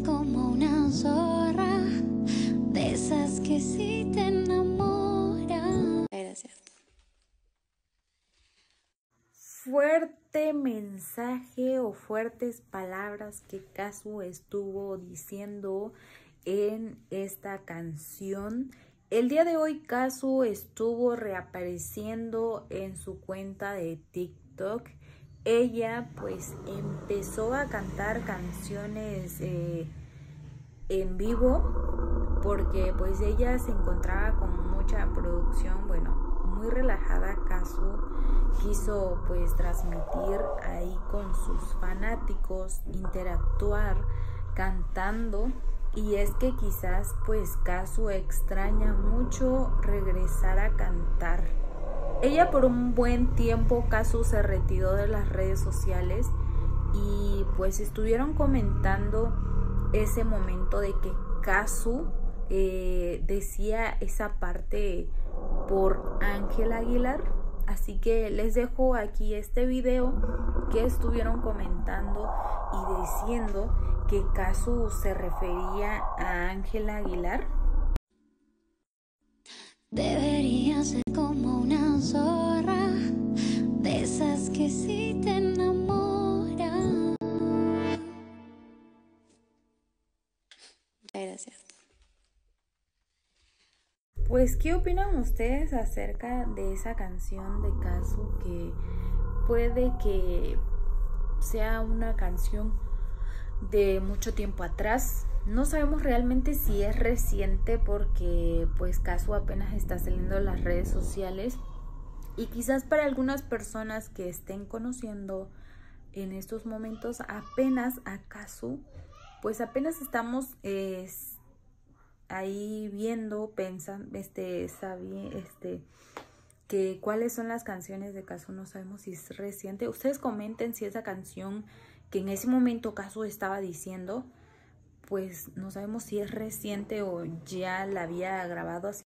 como una zorra, de esas que sí te enamoran. Gracias. Fuerte mensaje o fuertes palabras que Kazu estuvo diciendo en esta canción. El día de hoy Kazu estuvo reapareciendo en su cuenta de TikTok. Ella pues empezó a cantar canciones en vivo porque pues ella se encontraba con mucha producción, bueno, muy relajada. Kazu quiso pues transmitir ahí con sus fanáticos, interactuar cantando, y es que quizás pues Kazu extraña mucho regresar a cantar. Ella por un buen tiempo, Kazu se retiró de las redes sociales y pues estuvieron comentando ese momento de que Kazu decía esa parte por Ángela Aguilar. Así que les dejo aquí este video que estuvieron comentando y diciendo que Kazu se refería a Ángela Aguilar. Debería ser como una zorra, de esas que sí te enamoran. Gracias. Pues, ¿qué opinan ustedes acerca de esa canción de Kazu, que puede que sea una canción de mucho tiempo atrás? No sabemos realmente si es reciente porque pues Kazu apenas está saliendo de las redes sociales, y quizás para algunas personas que estén conociendo en estos momentos apenas a Kazu, pues apenas estamos ahí viendo, pensando, que cuáles son las canciones de Kazu. No sabemos si es reciente. Ustedes comenten si esa canción que en ese momento Kazu estaba diciendo, pues no sabemos si es reciente o ya la había grabado así.